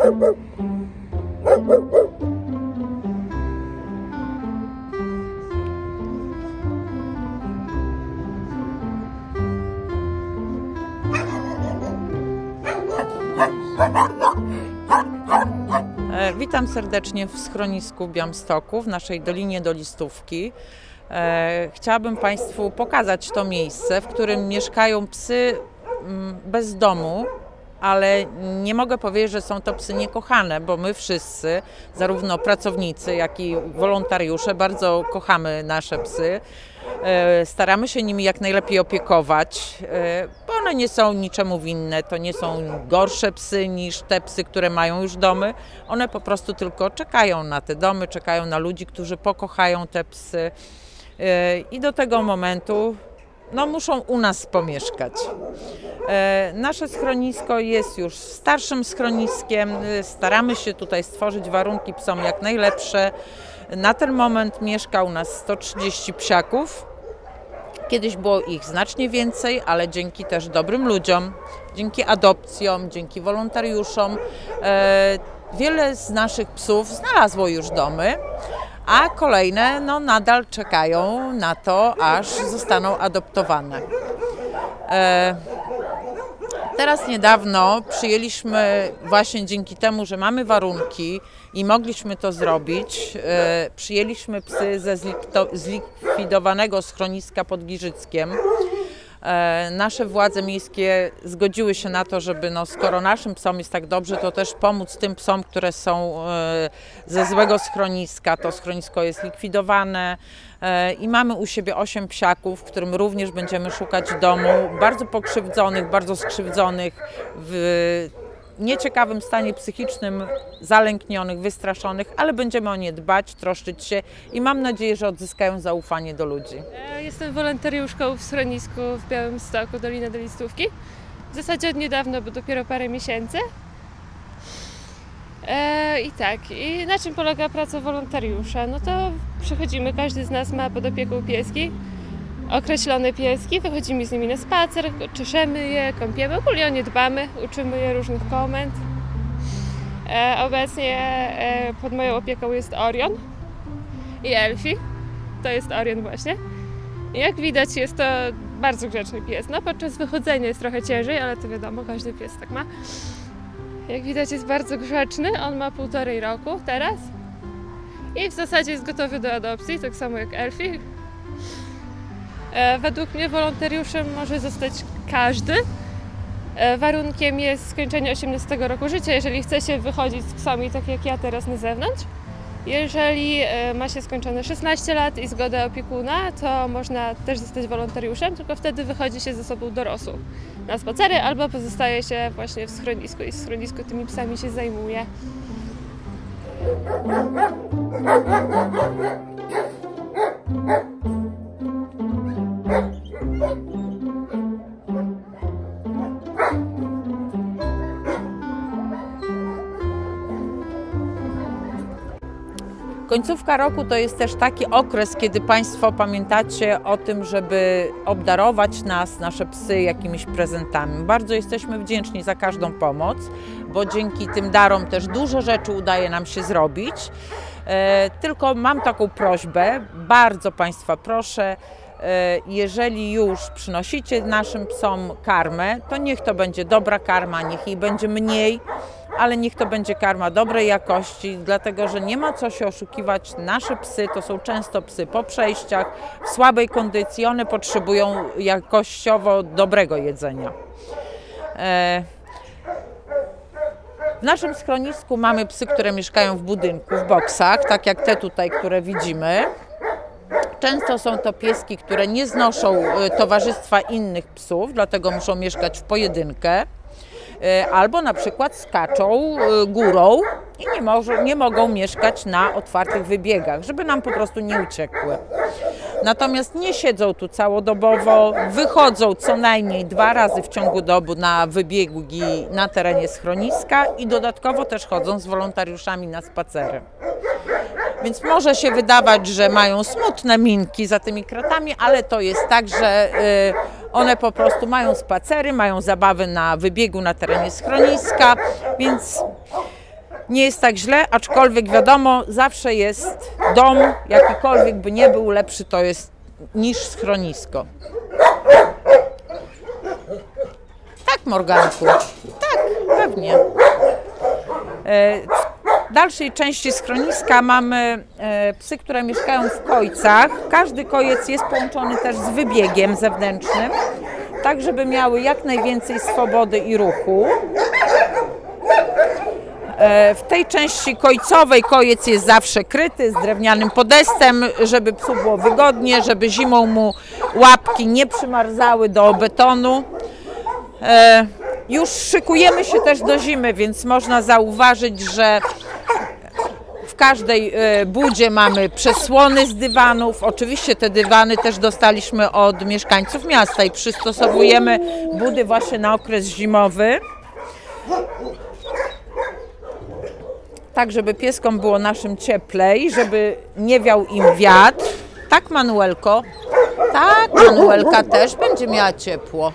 Witam serdecznie w schronisku w Białymstoku, w naszej Dolinie do Listówki. Chciałabym Państwu pokazać to miejsce, w którym mieszkają psy bez domu, ale nie mogę powiedzieć, że są to psy niekochane, bo my wszyscy, zarówno pracownicy, jak i wolontariusze, bardzo kochamy nasze psy. Staramy się nimi jak najlepiej opiekować, bo one nie są niczemu winne, to nie są gorsze psy niż te psy, które mają już domy. One po prostu tylko czekają na te domy, czekają na ludzi, którzy pokochają te psy i do tego momentu muszą u nas pomieszkać. Nasze schronisko jest już starszym schroniskiem, staramy się tutaj stworzyć warunki psom jak najlepsze. Na ten moment mieszka u nas 130 psiaków. Kiedyś było ich znacznie więcej, ale dzięki też dobrym ludziom, dzięki adopcjom, dzięki wolontariuszom wiele z naszych psów znalazło już domy, a kolejne nadal czekają na to, aż zostaną adoptowane. Teraz niedawno przyjęliśmy, właśnie dzięki temu, że mamy warunki i mogliśmy to zrobić, przyjęliśmy psy ze zlikwidowanego schroniska pod Giżyckiem. Nasze władze miejskie zgodziły się na to, żeby skoro naszym psom jest tak dobrze, to też pomóc tym psom, które są ze złego schroniska. To schronisko jest likwidowane i mamy u siebie 8 psiaków, którym również będziemy szukać domu. Bardzo pokrzywdzonych, bardzo skrzywdzonych, w nieciekawym stanie psychicznym, zalęknionych, wystraszonych, ale będziemy o nie dbać, troszczyć się i mam nadzieję, że odzyskają zaufanie do ludzi. Jestem wolontariuszką w schronisku w Białymstoku, Dolina do Listówki. W zasadzie od niedawna, bo dopiero parę miesięcy. I na czym polega praca wolontariusza? To przychodzimy, każdy z nas ma pod opieką pieski, określone pieski, wychodzimy z nimi na spacer, czeszemy je, kąpiemy, ogólnie o nie dbamy, uczymy je różnych komend. Obecnie pod moją opieką jest Orion i Elfi, to jest Orion właśnie. Jak widać, jest to bardzo grzeczny pies. Podczas wychodzenia jest trochę ciężej, ale to wiadomo, każdy pies tak ma. Jak widać, jest bardzo grzeczny, on ma 1,5 roku teraz i w zasadzie jest gotowy do adopcji, tak samo jak Elfi. Według mnie wolontariuszem może zostać każdy. Warunkiem jest skończenie 18 roku życia, jeżeli chce się wychodzić z psami, tak jak ja teraz, na zewnątrz. Jeżeli ma się skończone 16 lat i zgodę opiekuna, to można też zostać wolontariuszem, tylko wtedy wychodzi się ze sobą dorosłą na spacery albo pozostaje się właśnie w schronisku i w schronisku tymi psami się zajmuje. Końcówka roku to jest też taki okres, kiedy Państwo pamiętacie o tym, żeby obdarować nas, nasze psy jakimiś prezentami. Bardzo jesteśmy wdzięczni za każdą pomoc, bo dzięki tym darom też dużo rzeczy udaje nam się zrobić. Tylko mam taką prośbę, bardzo Państwa proszę, jeżeli już przynosicie naszym psom karmę, to niech to będzie dobra karma, niech jej będzie mniej, ale niech to będzie karma dobrej jakości, dlatego że nie ma co się oszukiwać. Nasze psy to są często psy po przejściach, w słabej kondycji, one potrzebują jakościowo dobrego jedzenia. W naszym schronisku mamy psy, które mieszkają w budynku, w boksach, tak jak te tutaj, które widzimy. Często są to pieski, które nie znoszą towarzystwa innych psów, dlatego muszą mieszkać w pojedynkę. Albo na przykład skaczą górą i nie mogą mieszkać na otwartych wybiegach, żeby nam po prostu nie uciekły. Natomiast nie siedzą tu całodobowo, wychodzą co najmniej 2 razy w ciągu doby na wybiegi na terenie schroniska i dodatkowo też chodzą z wolontariuszami na spacery. Więc może się wydawać, że mają smutne minki za tymi kratami, ale to jest tak, że one po prostu mają spacery, mają zabawy na wybiegu na terenie schroniska, więc Nie jest tak źle, aczkolwiek wiadomo, zawsze jest dom, jakikolwiek by nie był, lepszy to jest niż schronisko. Tak, Morganku, tak, pewnie. W dalszej części schroniska mamy psy, które mieszkają w kojcach. Każdy kojec jest połączony też z wybiegiem zewnętrznym, tak żeby miały jak najwięcej swobody i ruchu. W tej części kojcowej kojec jest zawsze kryty z drewnianym podestem, żeby psu było wygodnie, żeby zimą mu łapki nie przymarzały do betonu. Już szykujemy się też do zimy, więc można zauważyć, że w każdej budzie mamy przesłony z dywanów. Oczywiście te dywany też dostaliśmy od mieszkańców miasta i przystosowujemy budy właśnie na okres zimowy. Tak, żeby pieskom było naszym cieplej, żeby nie wiał im wiatr. Tak, Manuelko? Tak, Manuelka też będzie miała ciepło.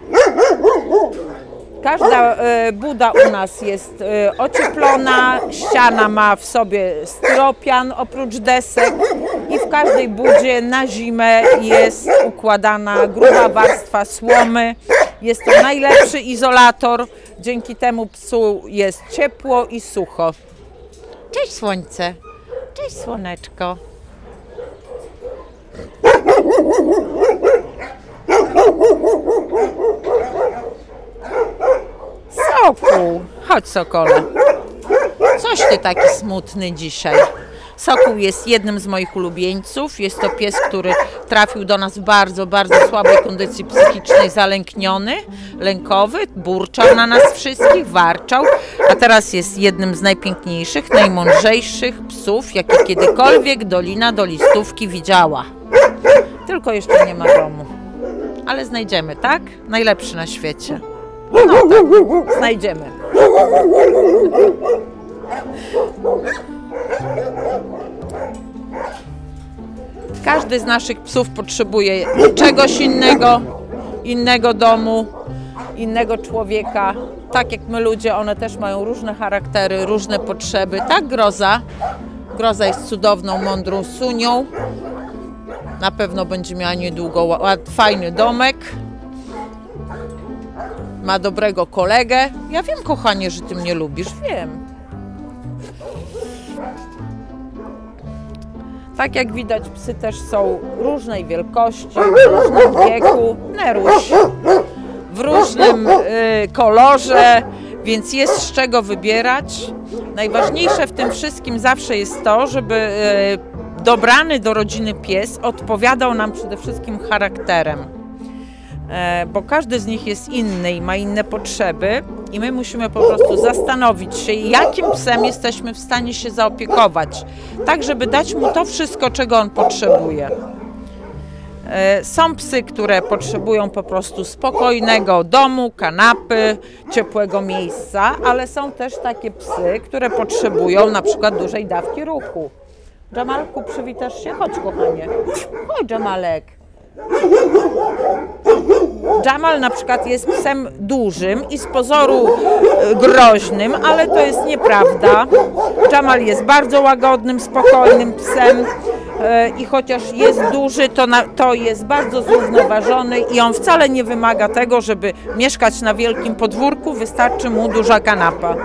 Każda buda u nas jest ocieplona, ściana ma w sobie styropian oprócz desek i w każdej budzie na zimę jest układana gruba warstwa słomy. Jest to najlepszy izolator, dzięki temu psu jest ciepło i sucho. Cześć słońce, cześć słoneczko. Sokół, chodź Sokole. Coś ty taki smutny dzisiaj. Sokół jest jednym z moich ulubieńców. Jest to pies, który trafił do nas w bardzo, bardzo słabej kondycji psychicznej, zalękniony, lękowy, burczał na nas wszystkich, warczał, a teraz jest jednym z najpiękniejszych, najmądrzejszych psów, jakie kiedykolwiek Dolina do Listówki widziała. Tylko jeszcze nie ma domu. Ale znajdziemy, tak? Najlepszy na świecie. No tak, znajdziemy. Każdy z naszych psów potrzebuje czegoś innego, innego domu, innego człowieka. Tak jak my ludzie, one też mają różne charaktery, różne potrzeby. Tak, Groza? Groza jest cudowną, mądrą sunią. Na pewno będzie miała niedługo fajny domek. Ma dobrego kolegę. Ja wiem, kochanie, że ty mnie lubisz, wiem. Tak jak widać, psy też są różnej wielkości, w różnym wieku, Neruś, w różnym kolorze, więc jest z czego wybierać. Najważniejsze w tym wszystkim zawsze jest to, żeby dobrany do rodziny pies odpowiadał nam przede wszystkim charakterem. Bo każdy z nich jest inny i ma inne potrzeby i my musimy po prostu zastanowić się, jakim psem jesteśmy w stanie się zaopiekować, tak żeby dać mu to wszystko, czego on potrzebuje. Są psy, które potrzebują po prostu spokojnego domu, kanapy, ciepłego miejsca, ale są też takie psy, które potrzebują na przykład dużej dawki ruchu. Jamalku, przywitasz się? Chodź, kochanie. Chodź, Jamalek. Jamal na przykład jest psem dużym i z pozoru groźnym, ale to jest nieprawda. Jamal jest bardzo łagodnym, spokojnym psem i chociaż jest duży, to jest bardzo zrównoważony i on wcale nie wymaga tego, żeby mieszkać na wielkim podwórku, wystarczy mu duża kanapa.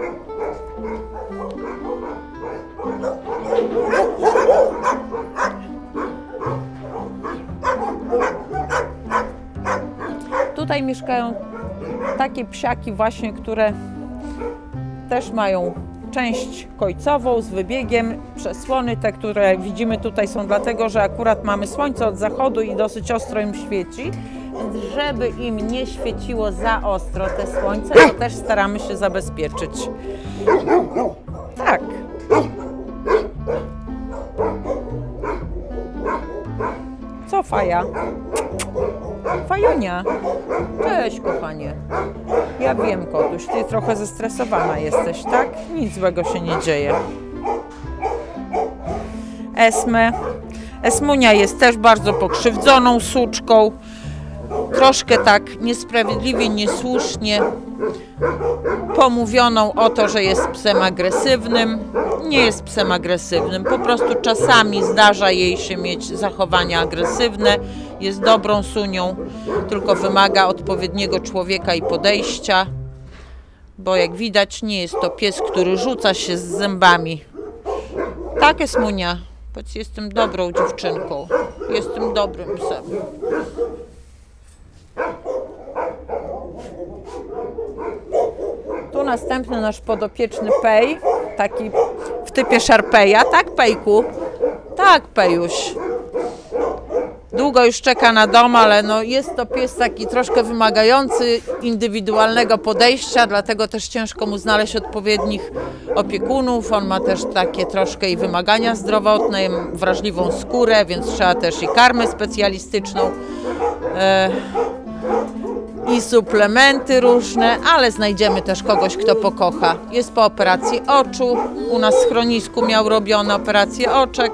Tutaj mieszkają takie psiaki właśnie, które też mają część kojcową z wybiegiem. Przesłony te, które widzimy tutaj, są dlatego, że akurat mamy słońce od zachodu i dosyć ostro im świeci. Więc żeby im nie świeciło za ostro te słońce, to też staramy się zabezpieczyć. Tak. Co, Faja? Fajunia. Cześć, kochanie. Ja wiem, kotuś, ty trochę zestresowana jesteś, tak? Nic złego się nie dzieje. Esmunia jest też bardzo pokrzywdzoną suczką. troszkę tak niesprawiedliwie, niesłusznie pomówioną o to, że jest psem agresywnym. Nie jest psem agresywnym, po prostu czasami zdarza jej się mieć zachowania agresywne. Jest dobrą sunią, tylko wymaga odpowiedniego człowieka i podejścia, bo jak widać nie jest to pies, który rzuca się z zębami. Tak jest Munia. Powiedz, jestem dobrą dziewczynką, jestem dobrym psem. Tu następny nasz podopieczny Pej, taki w typie Szarpeja. Tak, Pejku? Tak, Pejuś. Długo już czeka na dom, ale no jest to pies taki troszkę wymagający indywidualnego podejścia, dlatego też ciężko mu znaleźć odpowiednich opiekunów. On ma też takie troszkę i wymagania zdrowotne, wrażliwą skórę, więc trzeba też i karmę specjalistyczną i suplementy różne, ale znajdziemy też kogoś, kto pokocha. Jest po operacji oczu, u nas w schronisku miał robione operację oczek.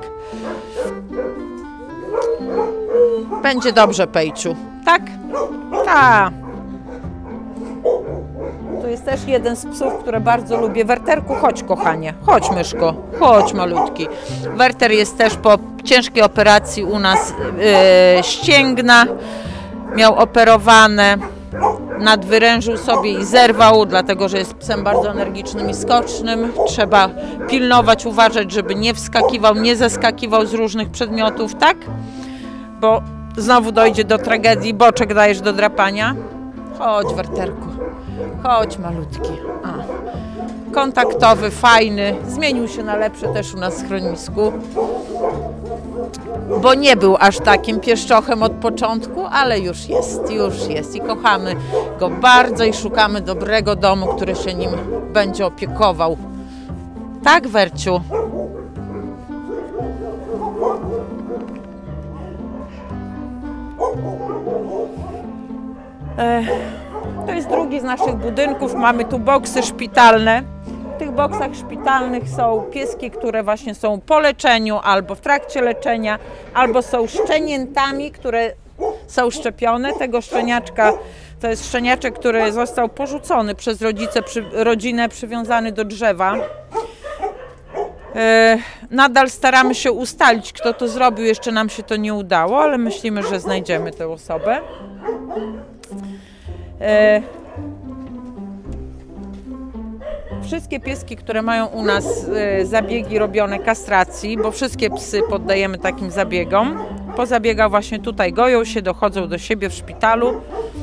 Będzie dobrze, Pejciu. Tak? Tak. To jest też jeden z psów, które bardzo lubię. Werterku, chodź kochanie. Chodź myszko. Chodź malutki. Werter jest też po ciężkiej operacji u nas ścięgna. Miał operowane. Nadwyrężył sobie i zerwał, dlatego że jest psem bardzo energicznym i skocznym. Trzeba pilnować, uważać, żeby nie wskakiwał, nie zeskakiwał z różnych przedmiotów, tak? Bo znowu dojdzie do tragedii. Boczek dajesz do drapania. Chodź, Werterku. Chodź, malutki. Kontaktowy, fajny. Zmienił się na lepszy też u nas w schronisku. Bo nie był aż takim pieszczochem od początku, ale już jest. I kochamy go bardzo i szukamy dobrego domu, który się nim będzie opiekował. Tak, Werciu? To jest drugi z naszych budynków. Mamy tu boksy szpitalne. W tych boksach szpitalnych są pieski, które właśnie są po leczeniu albo w trakcie leczenia, albo są szczeniętami, które są szczepione. Tego szczeniaczka to jest szczeniaczek, który został porzucony przez rodzinę, przywiązany do drzewa. Nadal staramy się ustalić, kto to zrobił. Jeszcze nam się to nie udało, ale myślimy, że znajdziemy tę osobę. Wszystkie pieski, które mają u nas zabiegi robione kastracji, bo wszystkie psy poddajemy takim zabiegom. Po zabiegach właśnie tutaj goją się, dochodzą do siebie w szpitalu.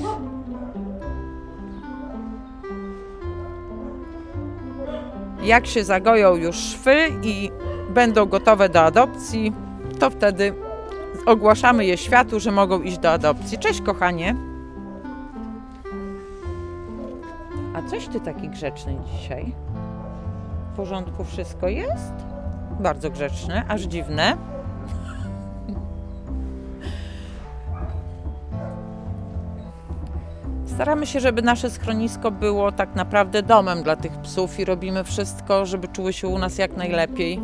Jak się zagoją już szwy i będą gotowe do adopcji, to wtedy ogłaszamy je światu, że mogą iść do adopcji. Cześć, kochanie. A coś ty taki grzeczny dzisiaj? W porządku wszystko jest? Bardzo grzeczny, aż dziwne. Staramy się, żeby nasze schronisko było tak naprawdę domem dla tych psów i robimy wszystko, żeby czuły się u nas jak najlepiej.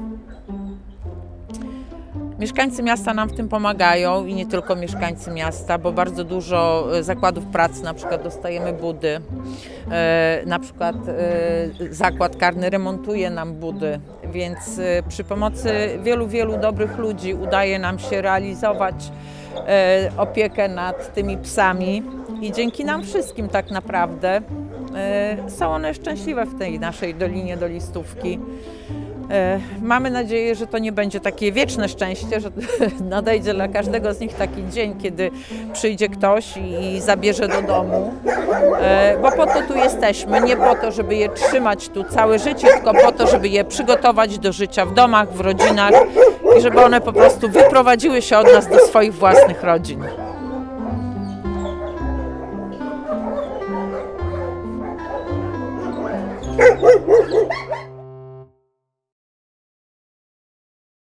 Mieszkańcy miasta nam w tym pomagają i nie tylko mieszkańcy miasta, bo bardzo dużo zakładów pracy, na przykład dostajemy budy, na przykład zakład karny remontuje nam budy, więc przy pomocy wielu dobrych ludzi udaje nam się realizować opiekę nad tymi psami i dzięki nam wszystkim tak naprawdę są one szczęśliwe w tej naszej Dolinie do Listówki. Mamy nadzieję, że to nie będzie takie wieczne szczęście, że nadejdzie dla każdego z nich taki dzień, kiedy przyjdzie ktoś i zabierze do domu, bo po to tu jesteśmy, nie po to, żeby je trzymać tu całe życie, tylko po to, żeby je przygotować do życia w domach, w rodzinach i żeby one po prostu wyprowadziły się od nas do swoich własnych rodzin.